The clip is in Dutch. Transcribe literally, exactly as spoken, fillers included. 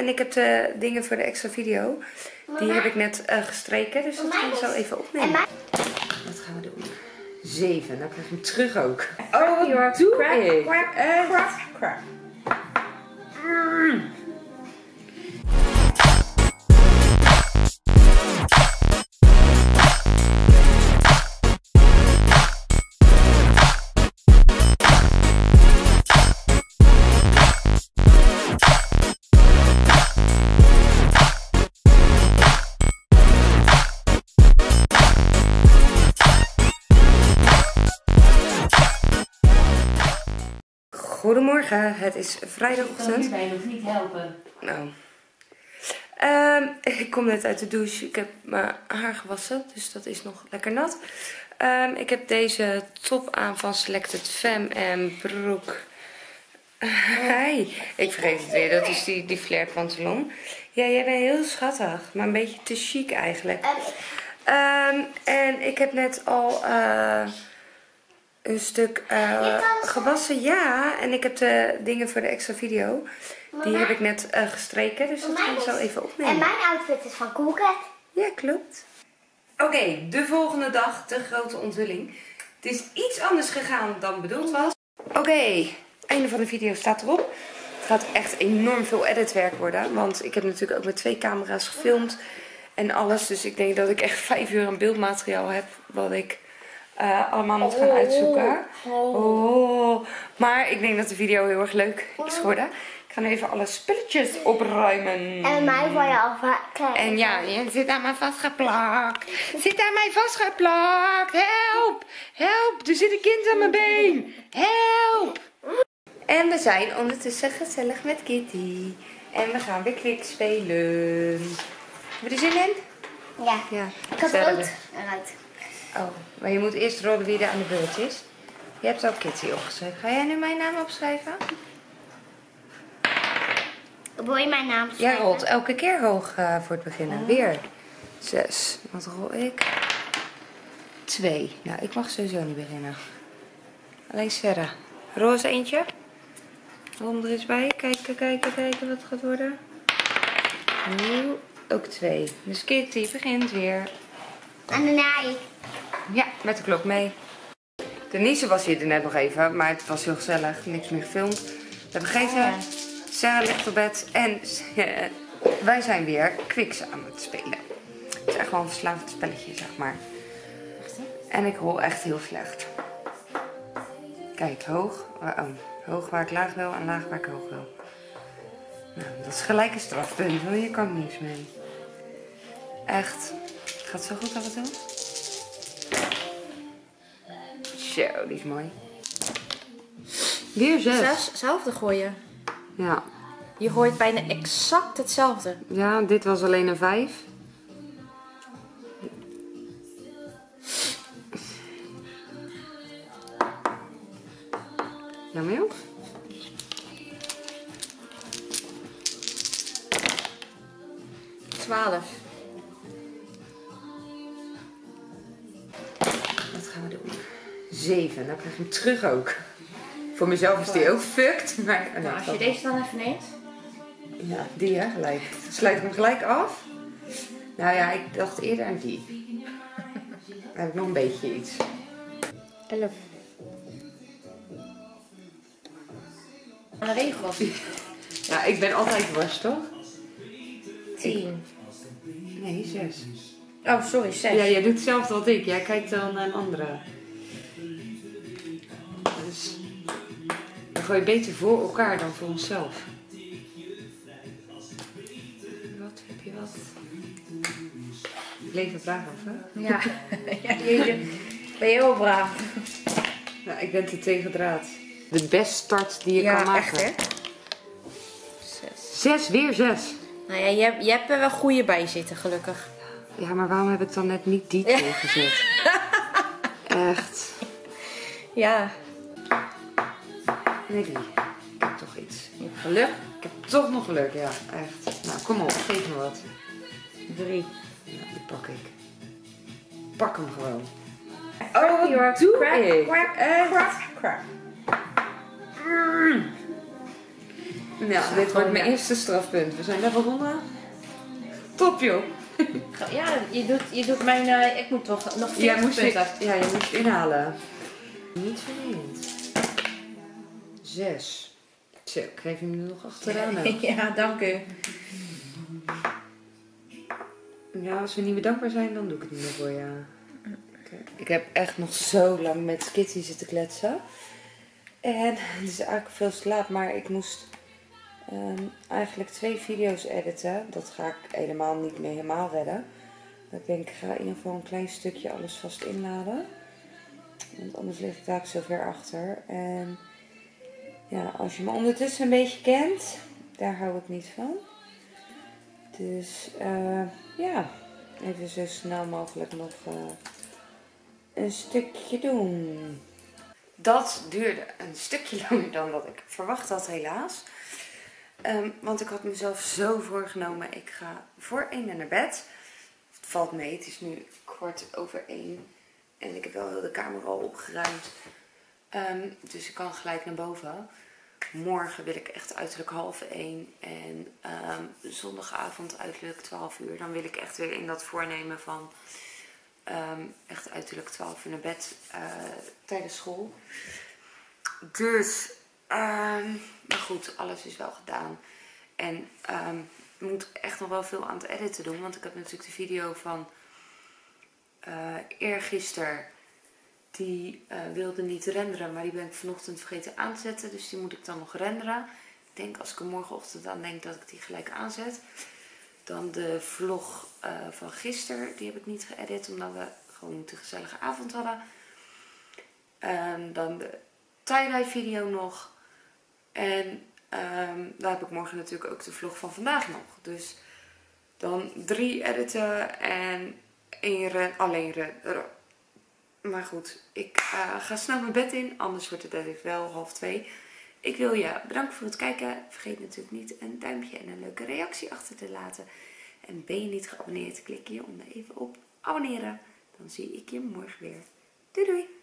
en ik heb de dingen voor de extra video. Die heb ik net uh, gestreken, dus dat gaan we zo even opnemen. Wat gaan we doen? zeven, dan krijg ik hem terug ook. Oh, wat doe ik? Echt? Mm. Goedemorgen, het is vrijdagochtend. Ik kan je nog niet helpen. Nou. Um, ik kom net uit de douche. Ik heb mijn haar gewassen, dus dat is nog lekker nat. Um, ik heb deze top aan van Selected Femme en broek. Hi. Ik vergeet het weer, dat is die, die flare pantalon. Ja, jij bent heel schattig, maar een beetje te chic eigenlijk. Um, en ik heb net al... Uh, Een stuk uh, gewassen, ja. En ik heb de dingen voor de extra video. Mama. Die heb ik net uh, gestreken, dus dat gaan we zo even opnemen. En mijn outfit is van Coolcat. Ja, klopt. Oké, okay, de volgende dag, de grote onthulling. Het is iets anders gegaan dan bedoeld was. Oké, okay, einde van de video staat erop. Het gaat echt enorm veel editwerk worden. Want ik heb natuurlijk ook met twee camera's gefilmd en alles. Dus ik denk dat ik echt vijf uur aan beeldmateriaal heb wat ik... Uh, allemaal moet gaan uitzoeken. Oh. Maar ik denk dat de video heel erg leuk is geworden. Ik ga nu even alle spulletjes opruimen. En mij van je al klein. En ja, je zit aan mij vastgeplakt. Zit aan mij vastgeplakt. Help! Help! Er zit een kind aan mijn been. Help! En we zijn ondertussen gezellig met Kitty. En we gaan weer kwik spelen. Heb je er zin in? Ja. Ja. Ik had rood eruit. Oh, maar je moet eerst rollen wie er aan de beurt is. Je hebt ook Kitty opgeschreven. Ga jij nu mijn naam opschrijven? Wil je mijn naam schrijven? Jij rolt elke keer hoog uh, voor het beginnen. Oh. Weer. Zes. Wat rol ik? Twee. Nou, ik mag sowieso niet beginnen. Alleen Sarah. Rol eens eentje. Rol hem er eens bij. Kijken, kijken, kijken wat het gaat worden. Nu ook twee. Dus Kitty begint weer. En daarna ik. Ja, met de klok mee. Denise was hier net nog even, maar het was heel gezellig. Niks meer gefilmd. We hebben gegeten. Ja. Sarah ligt op bed. En uh, wij zijn weer Kwik aan het spelen. Het is echt wel een verslavend spelletje, zeg maar. En ik rol echt heel slecht. Kijk, hoog. Oh, hoog waar ik laag wil en laag waar ik hoog wil. Nou, dat is gelijk een strafpunt, want hier kan ik niks mee. Echt. Het gaat zo goed af en toe. Zo, die is mooi. Weer zes. Zes, hetzelfde gooien. Ja. Je gooit bijna exact hetzelfde. Ja, dit was alleen een vijf. Jammer joh. Twaalf. Wat gaan we doen? zeven, dan krijg ik hem terug ook. Voor mezelf is die ook fucked. Maar, oh nee, nou, als je deze dan even neemt. Ja, die hè, gelijk. Sluit ik hem gelijk af. Nou ja, ik dacht eerder aan die. Dan heb ik nog een beetje iets. elf. Aan de regels. Ja, ik ben altijd worst, toch? tien. Nee, zes. Oh, sorry, zes. Ja, jij doet hetzelfde wat ik. Jij kijkt dan naar een andere. Dus dan gooi je beter voor elkaar dan voor onszelf. Wat heb je wat? Ik leef er braaf af, hè? Ja, ja je ben je heel braaf. Nou, ik ben te tegendraad. De beste start die je ja, kan maken. Echt, hè? Zes. Zes, weer zes. Nou ja, je hebt, je hebt er wel goede bij zitten, gelukkig. Ja, maar waarom heb ik dan net niet die twee gezet? Echt. Ja. Nee, die. Ik heb toch iets. Je hebt geluk. Ik heb toch nog geluk, ja. Echt. Nou, kom op. Geef me wat. Drie. Ja, die pak ik. Pak hem gewoon. Oh, wat doe crack, ik? Crack, Echt? crack, crack. Mm. Ja, dit wordt mijn eerste strafpunt. We zijn level honderd. Top joh. Ja, je doet, je doet mijn... Uh, ik moet toch nog Jij veertig moest punten. je, ja, je moest je inhalen. Niet verdiend. Zes. Zo, ik geef hem er nog achteraan. Ook. Ja, dank u. Ja, als we niet meer dankbaar zijn, dan doe ik het niet meer voor je. Okay. Ik heb echt nog zo lang met Kitty zitten kletsen. En het is eigenlijk veel te laat, maar ik moest um, eigenlijk twee video's editen. Dat ga ik helemaal niet meer helemaal redden. Ik denk, ik ga in ieder geval een klein stukje alles vast inladen. Want anders lig ik daar zo ver achter. En ja, als je me ondertussen een beetje kent, daar hou ik niet van. Dus uh, ja, even zo snel mogelijk nog uh, een stukje doen. Dat duurde een stukje langer dan wat ik verwacht had, helaas. Um, want ik had mezelf zo voorgenomen, ik ga voor één naar bed. Het valt mee, het is nu kwart over één. En ik heb wel heel de kamer al opgeruimd. Um, dus ik kan gelijk naar boven. Morgen wil ik echt uiterlijk half één. En um, zondagavond uiterlijk twaalf uur. Dan wil ik echt weer in dat voornemen van um, echt uiterlijk twaalf uur naar bed uh, tijdens school. Dus, um, maar goed, alles is wel gedaan. En um, ik moet echt nog wel veel aan het editen doen. Want ik heb natuurlijk de video van uh, eergisteren. Die uh, wilde niet renderen, maar die ben ik vanochtend vergeten aan te zetten. Dus die moet ik dan nog renderen. Ik denk als ik er morgenochtend aan denk dat ik die gelijk aanzet. Dan de vlog uh, van gisteren, die heb ik niet geëdit omdat we gewoon een te gezellige avond hadden. Um, dan de tie-dye video nog. En um, daar heb ik morgen natuurlijk ook de vlog van vandaag nog. Dus dan drie editen en één ren, alleen ren. Maar goed, ik uh, ga snel mijn bed in, anders wordt het even wel half twee. Ik wil je bedanken voor het kijken. Vergeet natuurlijk niet een duimpje en een leuke reactie achter te laten. En ben je niet geabonneerd, klik hier onder even op abonneren. Dan zie ik je morgen weer. Doei doei!